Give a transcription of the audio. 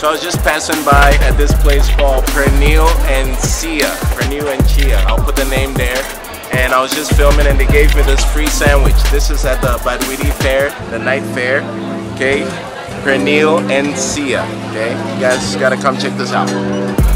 So I was just passing by at this place called Pernil and Chia. Pernil and Chia. I'll put the name there. And I was just filming and they gave me this free sandwich. This is at the Barueri fair, the night fair. Okay, Pernil and Chia. Okay, you guys gotta come check this out.